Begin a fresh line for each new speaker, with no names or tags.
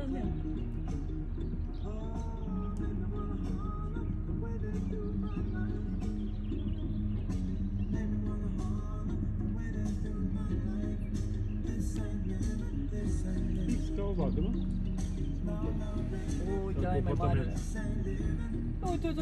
Tanıyorum.
Hiç tava vardı mı?
Oj, jag är med bara. Oj, oj, oj.